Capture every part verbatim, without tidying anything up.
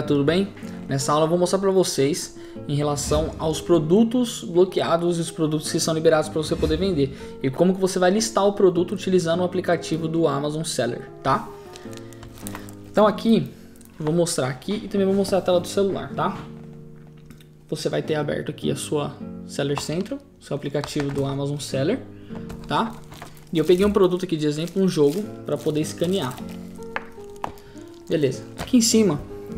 galera, tudo bem? Nessa aula eu vou mostrar para vocês em relação aos produtos bloqueados e os produtos que são liberados para você poder vender e como que você vai listar o produto utilizando o aplicativo do Amazon Seller, tá? Então aqui eu vou mostrar aqui e também vou mostrar a tela do celular, tá? Você vai ter aberto aqui a sua Seller Central, seu aplicativo do Amazon Seller, tá? E eu peguei um produto aqui de exemplo, um jogo, para poder escanear. Beleza. Aqui em cima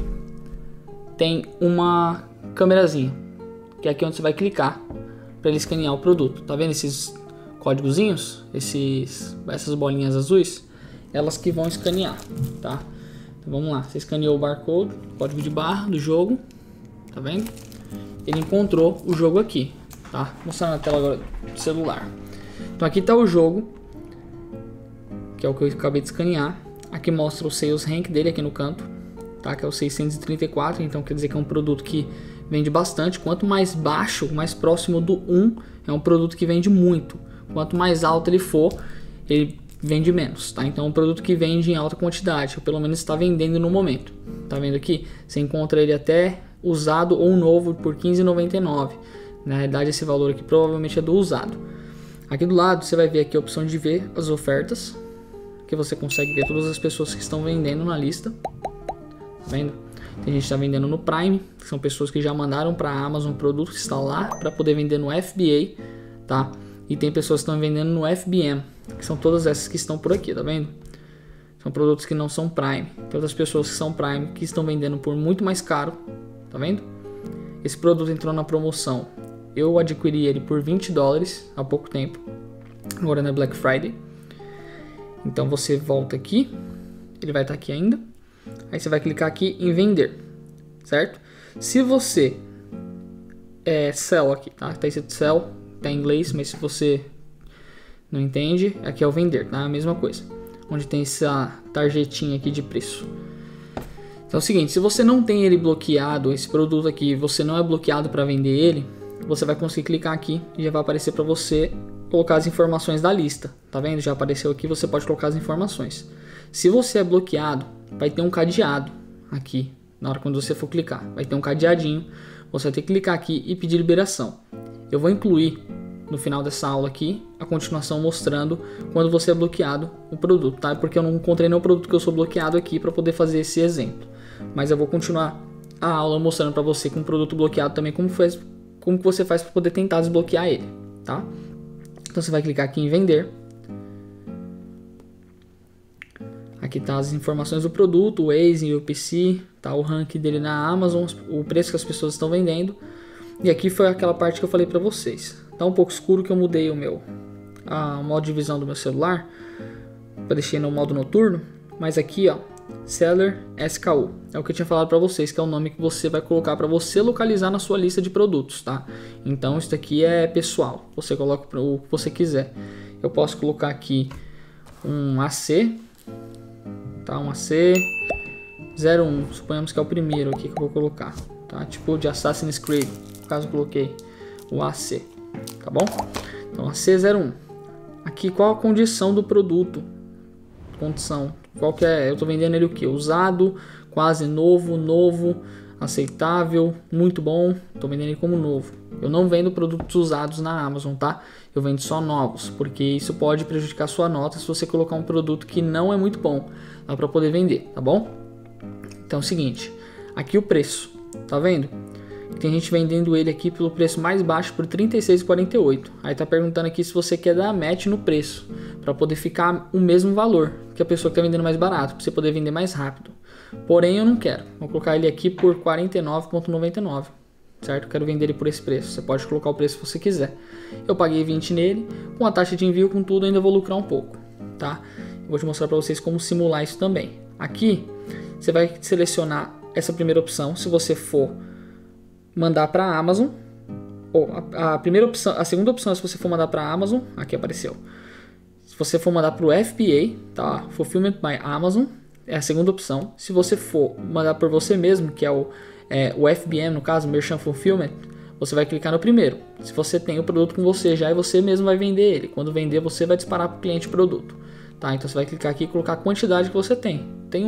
tem uma câmerazinha, que é aqui onde você vai clicar para ele escanear o produto. Tá vendo esses códigozinhos? Esses, essas bolinhas azuis? Elas que vão escanear, tá? Então vamos lá. Você escaneou o barcode, código de barra do jogo. Tá vendo? Ele encontrou o jogo aqui, tá? Vou mostrar na tela agora do celular. Então aqui está o jogo, que é o que eu acabei de escanear. Aqui mostra o Sales Rank dele aqui no canto, tá? Que é o seiscentos e trinta e quatro, então quer dizer que é um produto que vende bastante. Quanto mais baixo, mais próximo do um, é um produto que vende muito. Quanto mais alto ele for, ele vende menos, tá? Então é um produto que vende em alta quantidade, ou pelo menos está vendendo no momento. Tá vendo aqui? Você encontra ele até usado ou novo por quinze reais e noventa e nove centavos. Na realidade esse valor aqui provavelmente é do usado. Aqui do lado você vai ver aqui a opção de ver as ofertas, que você consegue ver todas as pessoas que estão vendendo na lista. Tá vendo? Tem gente que está vendendo no Prime, que são pessoas que já mandaram para a Amazon o produto que está lá para poder vender no F B A, tá? E tem pessoas que estão vendendo no F B M, que são todas essas que estão por aqui, tá vendo? São produtos que não são Prime. Tem outras pessoas que são Prime que estão vendendo por muito mais caro, tá vendo? Esse produto entrou na promoção. Eu adquiri ele por vinte dólares há pouco tempo, agora na Black Friday. Então você volta aqui, ele vai estar aqui ainda. Aí você vai clicar aqui em vender, certo? Se você é sell aqui, tá? Tá escrito sell, tá em inglês, mas se você não entende, aqui é o vender, tá? A mesma coisa. Onde tem essa tarjetinha aqui de preço. Então é o seguinte, se você não tem ele bloqueado, esse produto aqui, você não é bloqueado para vender ele, você vai conseguir clicar aqui e já vai aparecer para você colocar as informações da lista, tá vendo? Já apareceu aqui, você pode colocar as informações. Se você é bloqueado, vai ter um cadeado aqui, na hora quando você for clicar, vai ter um cadeadinho, você vai ter que clicar aqui e pedir liberação. Eu vou incluir no final dessa aula aqui a continuação mostrando quando você é bloqueado o produto, tá? Porque eu não encontrei nenhum produto que eu sou bloqueado aqui para poder fazer esse exemplo, mas eu vou continuar a aula mostrando para você com o produto bloqueado também como faz, como que você faz para poder tentar desbloquear ele, tá? Então você vai clicar aqui em vender. Aqui tá as informações do produto, o Waze, o P C, tá o rank dele na Amazon, o preço que as pessoas estão vendendo. E aqui foi aquela parte que eu falei para vocês. Tá um pouco escuro que eu mudei o meu a modo de visão do meu celular, eu deixei no modo noturno, mas aqui ó, Seller S K U é o que eu tinha falado para vocês, que é o nome que você vai colocar para você localizar na sua lista de produtos, tá? Então isso aqui é pessoal, você coloca o que você quiser. Eu posso colocar aqui um A C, tá? Um A C zero um, suponhamos que é o primeiro aqui que eu vou colocar, tá? Tipo de Assassin's Creed, no caso eu coloquei o A C, tá bom? Então A C zero um. Aqui qual a condição do produto? Condição, qual que é? Eu tô vendendo ele o que? Usado, quase novo, novo, aceitável, muito bom. Tô vendendo ele como novo. Eu não vendo produtos usados na Amazon, tá? Eu vendo só novos, porque isso pode prejudicar sua nota se você colocar um produto que não é muito bom lá para poder vender, tá bom? Então é o seguinte, aqui o preço, tá vendo? Tem gente vendendo ele aqui pelo preço mais baixo por trinta e seis reais e quarenta e oito centavos. Aí tá perguntando aqui se você quer dar match no preço, para poder ficar o mesmo valor que a pessoa que tá vendendo mais barato, para você poder vender mais rápido. Porém eu não quero. Vou colocar ele aqui por quarenta e nove reais e noventa e nove centavos, certo? Eu quero vender ele por esse preço. Você pode colocar o preço que você quiser. Eu paguei vinte nele, com a taxa de envio, com tudo, ainda vou lucrar um pouco, tá? Eu vou te mostrar para vocês como simular isso também. Aqui você vai selecionar essa primeira opção, se você for mandar para a Amazon, ou a, a primeira opção, a segunda opção é se você for mandar para a Amazon, aqui apareceu. Se você for mandar para o F B A, tá? Fulfillment by Amazon, é a segunda opção. Se você for mandar por você mesmo, que é o, é, o F B M, no caso, Merchant Fulfillment, você vai clicar no primeiro. Se você tem o produto com você já, e você mesmo vai vender ele. Quando vender, você vai disparar para o cliente o produto, tá? Então você vai clicar aqui e colocar a quantidade que você tem. Tem um,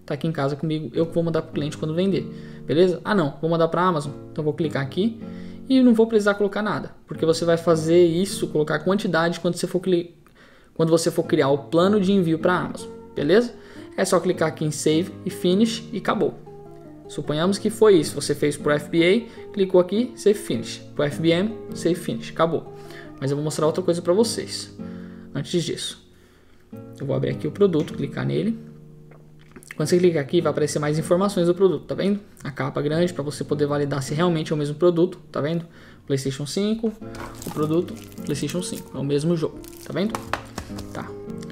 tá aqui em casa comigo, eu vou mandar pro cliente quando vender, beleza? Ah não, vou mandar pra Amazon, então vou clicar aqui e não vou precisar colocar nada, porque você vai fazer isso, colocar quantidade quando você for, cli... quando você for criar o plano de envio para Amazon, beleza? É só clicar aqui em Save e Finish e acabou. Suponhamos que foi isso, você fez por F B A, clicou aqui, Save Finish, por F B M, Save Finish, acabou. Mas eu vou mostrar outra coisa para vocês, antes disso. Eu vou abrir aqui o produto, clicar nele. Quando você clicar aqui, vai aparecer mais informações do produto, tá vendo? A capa grande para você poder validar se realmente é o mesmo produto, tá vendo? PlayStation cinco, o produto PlayStation cinco, é o mesmo jogo, tá vendo? Tá.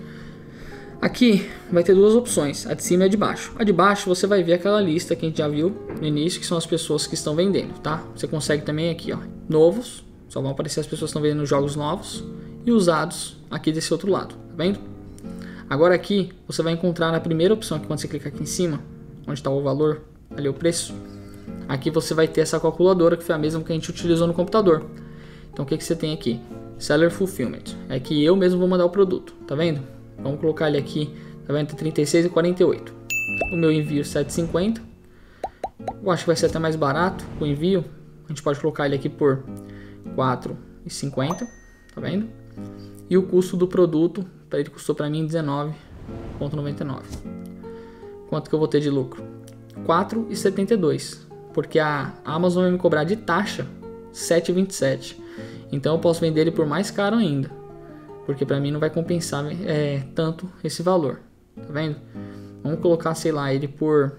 Aqui vai ter duas opções, a de cima e a de baixo. A de baixo você vai ver aquela lista que a gente já viu no início, que são as pessoas que estão vendendo, tá? Você consegue também aqui, ó, novos, só vão aparecer as pessoas que estão vendendo jogos novos, e usados aqui desse outro lado, tá vendo? Agora aqui, você vai encontrar na primeira opção, aqui quando você clicar aqui em cima, onde está o valor, ali o preço, aqui você vai ter essa calculadora, que foi a mesma que a gente utilizou no computador. Então o que, que você tem aqui? Seller Fulfillment, é que eu mesmo vou mandar o produto, tá vendo? Vamos colocar ele aqui, tá vendo? trinta e seis e quarenta e oito. O meu envio sete e cinquenta. Eu acho que vai ser até mais barato o envio. A gente pode colocar ele aqui por quatro e cinquenta, tá vendo? E o custo do produto, ele custou para mim dezenove reais e noventa e nove centavos. Quanto que eu vou ter de lucro? quatro reais e setenta e dois centavos, porque a Amazon vai me cobrar de taxa sete reais e vinte e sete centavos. Então eu posso vender ele por mais caro ainda, porque para mim não vai compensar é, tanto esse valor, tá vendo? Vamos colocar, sei lá, ele por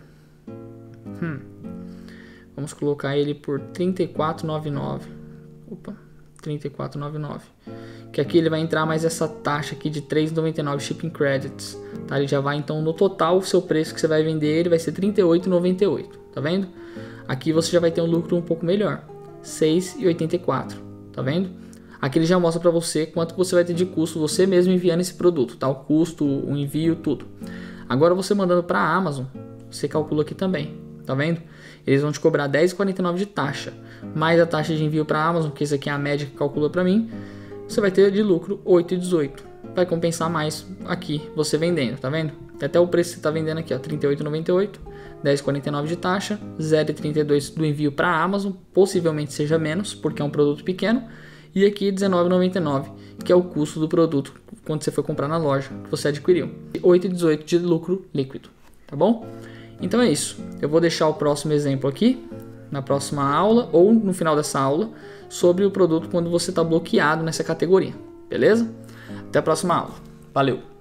hum, vamos colocar ele por trinta e quatro reais e noventa e nove centavos. Opa, trinta e quatro reais e noventa e nove centavos. Que aqui ele vai entrar mais essa taxa aqui de três reais e noventa e nove centavos shipping credits, tá? Ele já vai, então, no total, o seu preço que você vai vender ele vai ser trinta e oito reais e noventa e oito centavos, tá vendo? Aqui você já vai ter um lucro um pouco melhor, seis reais e oitenta e quatro centavos, tá vendo? Aqui ele já mostra para você quanto você vai ter de custo você mesmo enviando esse produto, tá? O custo, o envio, tudo. Agora você mandando para a Amazon, você calcula aqui também, tá vendo? Eles vão te cobrar dez reais e quarenta e nove centavos de taxa, mais a taxa de envio para a Amazon, que isso aqui é a média que calcula para mim. Você vai ter de lucro oito reais e dezoito centavos. Vai compensar mais aqui você vendendo, tá vendo? Até o preço que você está vendendo aqui, ó, trinta e oito reais e noventa e oito centavos, dez reais e quarenta e nove centavos de taxa, zero reais e trinta e dois centavos do envio para a Amazon, possivelmente seja menos, porque é um produto pequeno, e aqui dezenove reais e noventa e nove centavos, que é o custo do produto quando você for comprar na loja que você adquiriu. oito reais e dezoito centavos de lucro líquido, tá bom? Então é isso. Eu vou deixar o próximo exemplo aqui na próxima aula ou no final dessa aula sobre o produto quando você está bloqueado nessa categoria, beleza? Até a próxima aula. Valeu!